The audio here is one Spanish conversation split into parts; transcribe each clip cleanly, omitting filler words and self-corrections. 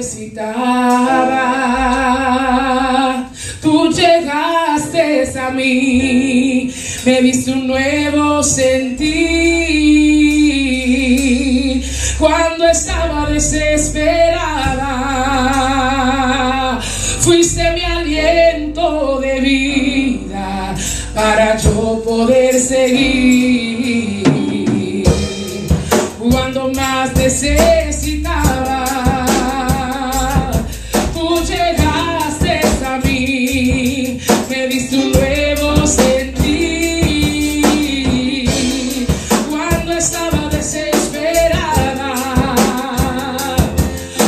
necesitaba, tú llegaste a mí, me diste un nuevo sentir. Cuando estaba desesperada, fuiste mi aliento de vida para yo poder seguir. Cuando más necesitaba, tú llegaste a mí, me diste un nuevo sentir. Cuando estaba desesperada,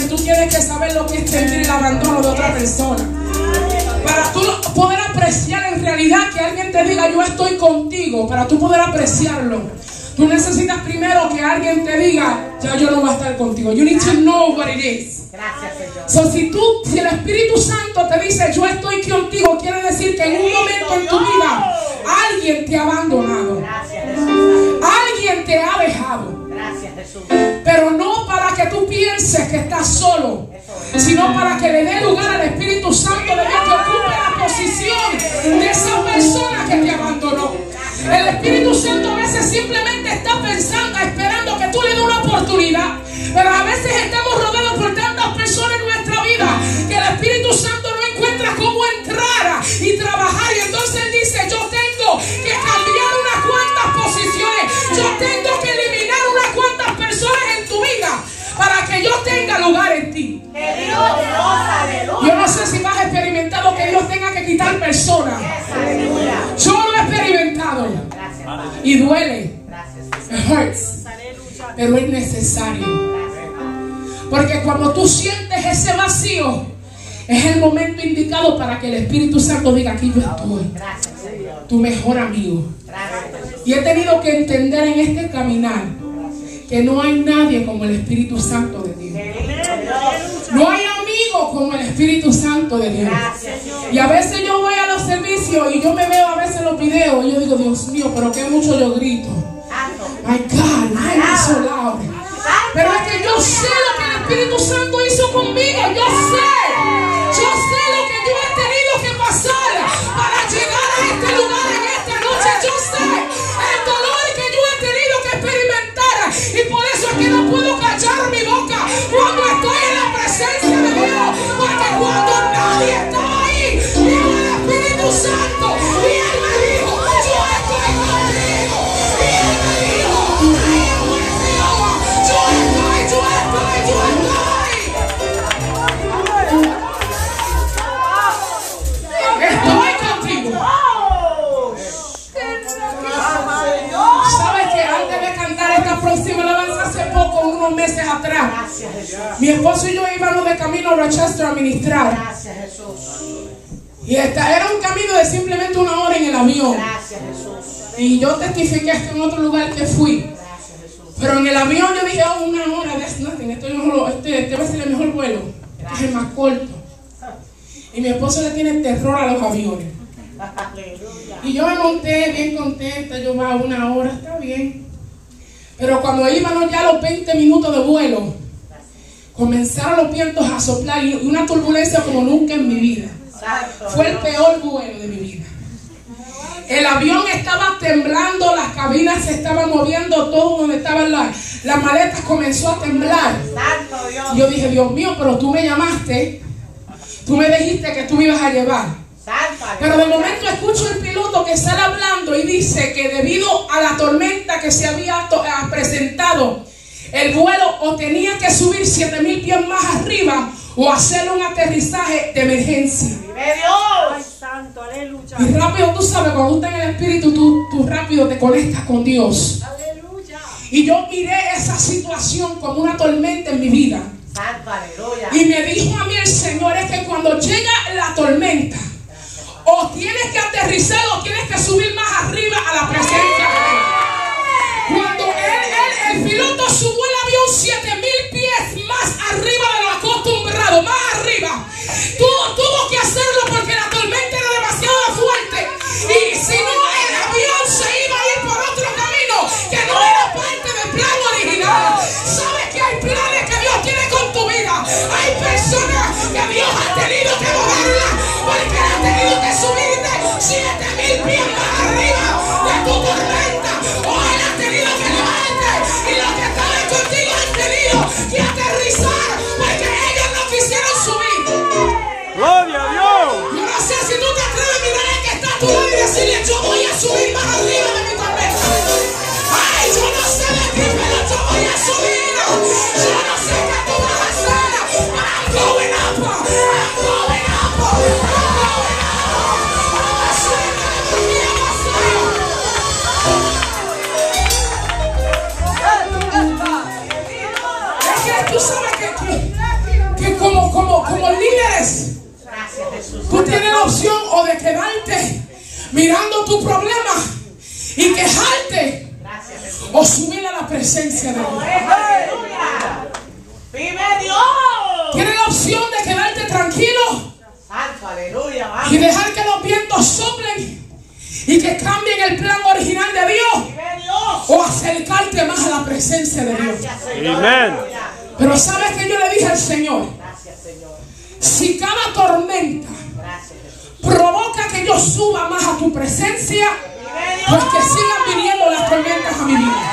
alguien, tú tienes que saber lo que es sentir el abandono de otra persona. Para tú poder apreciar en realidad que alguien te diga yo estoy contigo, para tú poder apreciarlo, tú necesitas primero que alguien te diga ya yo no voy a estar contigo. You need to know what it is. Gracias, Señor. So, si el Espíritu Santo te dice yo estoy contigo, quiere decir que en un momento en tu vida alguien te ha abandonado. Gracias, Jesús. Alguien te ha dejado. Gracias, Jesús. Pero no para que tú pienses que estás solo, sino para que le dé lugar al Espíritu Santo de Dios que ocupe la posición de esa persona que te abandonó. El Espíritu Santo a veces simplemente está pensando, esperando que tú le des una oportunidad. Pero a veces estamos rodeados por tantas personas en nuestra vida que el Espíritu Santo no encuentra cómo entrar y trabajar. Y entonces Él dice, yo tengo que cambiar unas cuantas posiciones. Yo tengo que eliminar unas cuantas personas en tu vida para que yo tenga lugar en ti. Yo no sé si has experimentado que Dios tenga que quitar personas. Yo lo he experimentado. Y duele. It hurts. Pero es necesario. Porque cuando tú sientes ese vacío, es el momento indicado para que el Espíritu Santo diga, aquí yo estoy, tu mejor amigo. Y he tenido que entender en este caminar que no hay nadie como el Espíritu Santo de Dios. No hay amigo como el Espíritu Santo de Dios. Y a veces yo voy a los servicios y yo me veo a veces en los videos y yo digo, Dios mío, pero qué mucho yo grito. My God, I'm so loud. Pero es que yo sé lo que el Espíritu Santo hizo conmigo. Yo sé lo que yo he tenido que pasar para llegar a este lugar en esta noche. Yo sé el dolor que yo he tenido que experimentar. Y por eso es que no puedo callar mi boca cuando estoy en la presencia de Dios. Porque cuando nadie estaba ahí, vino el Espíritu Santo y Él me dijo, yo estoy contigo. Y Él me dijo, I am with you. Yo estoy contigo. ¿Sabes que antes de cantar esta próxima alabanza hace poco, unos meses atrás, mi esposo y yo íbamos de camino a Rochester a ministrar? Gracias, Jesús. Y era un camino de simplemente 1 hora en el avión. Gracias, Jesús. Y yo testifiqué esto en otro lugar que fui. Pero en el avión yo dije, oh, 1 hora, that's nothing. Este va a ser el mejor vuelo. Este es el más corto. Y mi esposo le tiene terror a los aviones. Y yo me monté bien contenta. Yo va 1 hora, está bien. Pero cuando íbamos ya a los 20 minutos de vuelo, comenzaron los vientos a soplar y una turbulencia como nunca en mi vida. Fue el peor vuelo de mi vida. El avión estaba temblando, las cabinas se estaban moviendo, todo donde estaban las maletas comenzó a temblar. Santo Dios. Y yo dije, Dios mío, pero tú me llamaste, tú me dijiste que tú me ibas a llevar. Pero de momento escucho el piloto que sale hablando y dice que debido a la tormenta que se había presentado, el vuelo o tenía que subir 7,000 pies más arriba o hacer un aterrizaje de emergencia. Ay, santo, aleluya. Y rápido, tú sabes, cuando tú estás en el Espíritu, tú rápido te conectas con Dios. Aleluya. Y yo miré esa situación como una tormenta en mi vida. Santo, aleluya. Y me dijo a mí el Señor, es que cuando llega la tormenta, o tienes que aterrizar o tienes que subir más arriba a la presencia de Él. Cuando el piloto subió el avión 7,000 pies más arriba de lo acostumbrado, más arriba, tuvo que hacerlo porque la tormenta era demasiado fuerte. Y si no, el avión se iba a ir por otro camino que no era parte del plan original. ¿Sabes que hay planes que Dios tiene con tu vida? Hay personas que Dios ha tenido que moverlas porque Él ha tenido que subirte 7,000 pies más arriba de tu tormenta. O Él ha tenido que llevarte y los que estaban contigo han tenido que aterrizar porque ellos no quisieron subir. ¡Gloria a Dios! Yo no sé si tú te atreves a mirar al que está a tu lado y decirle, yo voy a subir más arriba de mi tormenta. Ay, yo no sé de ti, pero yo voy a subir. Yo no sé qué tú vas a hacer. I'm going up. I'm going up. I'm going up. Es que tú sabes que como líderes, Gracias, Jesús. tú tienes la opción o de quedarte mirando tu problema y quejarte, Gracias, Jesús. o subir a la presencia de Dios. ¡Aleluya! ¡Vive Dios! Tienes la opción de quedarte tranquilo Santo, aleluya. Vamos. y dejar que los vientos soplen y que cambien el plan original de Dios, ¡Vive Dios! o acercarte más a la presencia de Dios. Gracias, Señor. Amén. Aleluya. Pero ¿sabes qué yo le dije al Señor? Gracias, Señor. Si cada tormenta Gracias, Jesús. provoca que yo suba más a tu presencia, ¡Vive Dios! pues que sigan viniendo las tormentas a mi vida.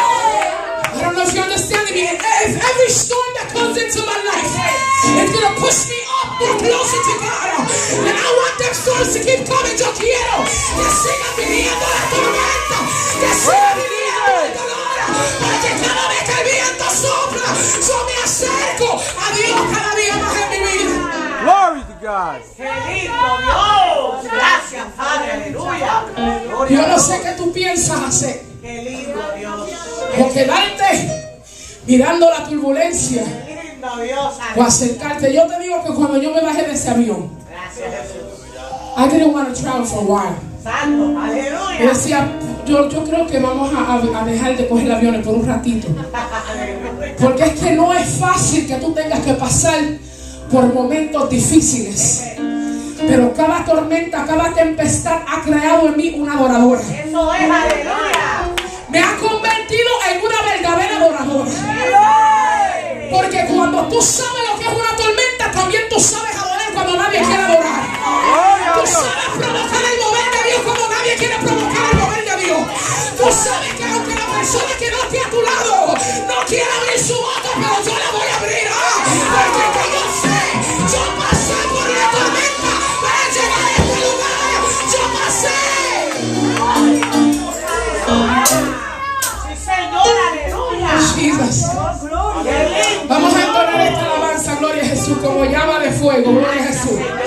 I don't know if you understand me. If every storm that comes into my life is going to push me up more closer to God, and I want them storms to keep coming, yo quiero que sigan viniendo las tormentas, que sigan viniendo el dolor, porque cada vez que el viento sopla, yo me acerco a Dios cada día más en mi vida. Glory to God. ¡Qué lindo Dios! Gracias, Padre. Aleluya. Yo no sé qué tú piensas hacer, ¡Qué lindo Dios! o quedarte mirando la turbulencia, ¡Qué lindo Dios! o acercarte. Yo te digo que cuando yo me bajé de ese avión, Gracias, Jesús. I didn't want to travel for a while. Santo, Yo aleluya. decía, yo creo que vamos a dejar de coger aviones por un ratito. Porque es que no es fácil que tú tengas que pasar por momentos difíciles. Pero cada tormenta, cada tempestad ha creado en mí una adoradora. Eso es, aleluya. Me ha convertido en una verdadera adoradora. Porque cuando tú sabes lo que es una tormenta, también tú sabes adorar cuando nadie quiere adorar. Tú sabes provocar el mover de Dios cuando nadie quiere provocar el mover de Dios. Tú sabes que aunque la persona que no esté a tu lado no quiera abrir su boca, pero yo la voy a abrir. Porque que yo sé, yo pasé por la tormenta para llegar a este lugar. Yo pasé. Sí, Señor, aleluya. Jesus. ¡Qué lindo! Vamos a entonar esta alabanza, gloria a Jesús, como llama de fuego, gloria a Jesús.